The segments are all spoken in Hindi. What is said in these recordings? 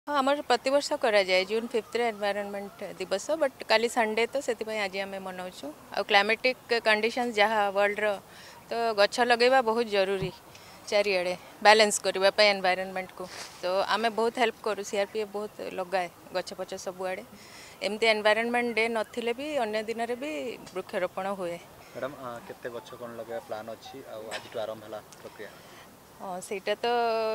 हाँ आमर प्रतिवर्ष करा जाए जून 5 एनवायरनमेंट दिवस बट काली संडे तो से आज आम मनाऊँ आ क्लाइमेटिक कंडीशन जहाँ वर्ल्ड तो गछ लगेगा बहुत जरूरी चारिड़े बैलेंस करने एनवायरनमेंट को तो आम बहुत हेल्प करूँ सीआरपीएफ बहुत लगाए गछ पछ सबुआड़े एमती एनवायरनमेंट डे नथिले भी अन्य दिन में भी वृक्षरोपण हुए। मैडम केते गछ कोन लगे प्लान अछि आज आरंभ हला प्रक्रिया? हाँ सेटा तो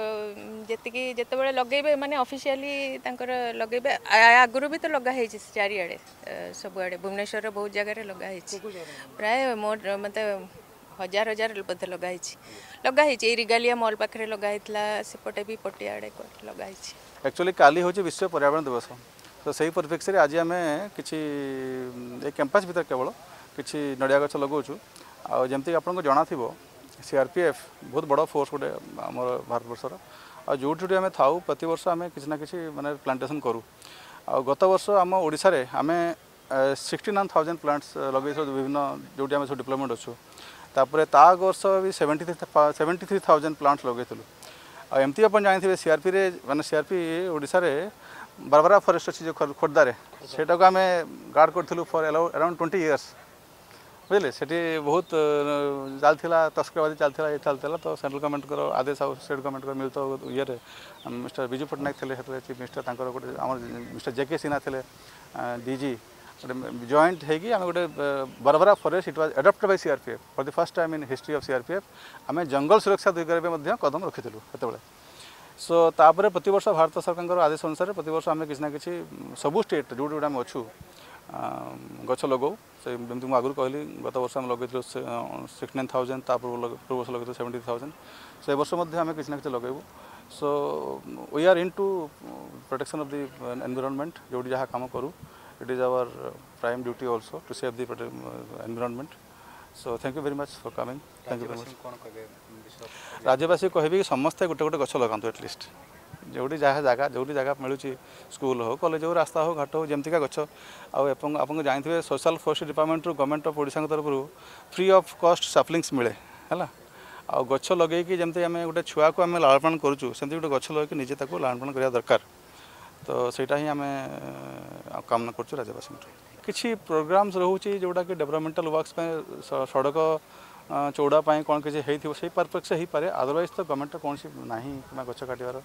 जी जिते लगे मैंने ऑफिशियली लगे आगुरी भी तो लगाई चारिड़े सबुआड़े भुवनेश्वर बहुत जगह लगाई प्राय मोर मत हजार हजार बोधे लगाई रिगालिया मॉल पाखे लगाई सेपटे भी पटियाड़े लगाई। एक्चुअली काली हूँ विश्व पर्यावरण दिवस तो सही परिप्रेक्षी आज आम कि कैंपस भर केवल कि नड़िया गछ लगाऊँ आमती आपको जना सीआरपीएफ बहुत बड़ फोर्स गोटे आम भारत बर्षर जो आम था प्रत वर्ष आम कि माने प्लांटेशन करूँ गत वर्ष आम ओडिशा रे आम 69,000 प्लांट्स लगे विभिन्न जो आम सब डिप्लोमेंट अच्छु तापर ता वर्ष भी 73,000 प्लांट्स लगे एमती आप जानते सीआरपी रे माने सीआरपी ओडिशा रे बारबरा फॉरेस्ट अच्छी जो खोर्धार से आम गार्ड करूँ फॉर अराउंड 20 इयर्स बुझे से बहुत चलता तस्करबादी चलता ये चलता तो सेंट्रल गवर्नमेंट आदेश आ स्टेट गवर्नमेंट मिलता ये मिस्टर बिजू पट्टनायक थे चीफ मिनिस्टर गोटे आम मिस्टर जेके सिन्हा थे डीजी गोटे जॉइंट होगी आम गोटे बरबरा forest it was adopted by CRPF for the first time in history of CRPF आम जंगल सुरक्षा दिगरे कदम रखीलु से सो तापर प्रत वर्ष भारत सरकार आदेश अनुसार प्रत वर्ष आम कि सबू स्टेट जो जो आम अच्छू गछ लगाऊ से जमी आगुरी कहली गत वर्ष आम लगे 69,000 पूर्व वर्ष लगे 70,000 से वर्ष आम कि लगेबू so we are in to protection of the environment जो जहाँ कम करूँ it is our prime duty also to save the environment so thank you very much for coming thank you very much. राज्यवासी कहबी समस्ते गोटे गोटे गछ लगातु एटलिस्ट जो जगह मिलूँ स्कूल हो कॉलेज हो रास्ता हो घाट हो जमतीका गछ आपको जानते social forest department government of Odisha तरफ फ्री ऑफ कॉस्ट सैपलिंग्स मिले है आ गछ लगे जमी आम गोटे छुआ को आम लालन पालन करूँ सेमती गोटे गछ लगे निजे लालन पालन करा दरकार तो सहीटा ही आम कामना करूँ राज्यवासी किसी प्रोग्राम्स रोचे जोटा कि डेवलपमेंटल वर्क्स सड़क चौड़ापाई कौन किसी से परफेक्ट हो पारे अदरवाइज तो गवर्नमेंट कौन सी ना कि गछ काटार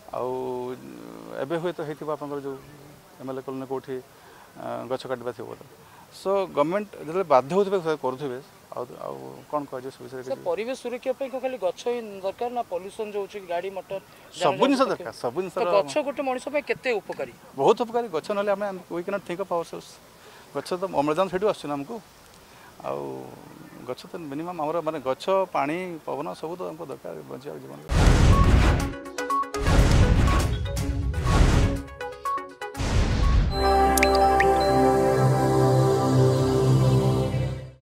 आबे हुए तो होती जो एमएलए कॉलोनी कौटी गछ काटा थी सो गवर्नमेंट जो बाध्य होते करुवे कौन कह परिवेश सुरक्षा खाली गछ दरकार ना पॉल्यूशन जो गाड़ी मोटर सब जिन दरकार सब जिन गछ गोटे मनुष्य केते उपकारी बहुत उपकारी गछ ना we can not think of ourselves गछ तो अम्लजान से आसुना आमको गछ तो मिनिमम आमर माने गछ पानी पवन सब तो हमको दरकार बचा जीवन।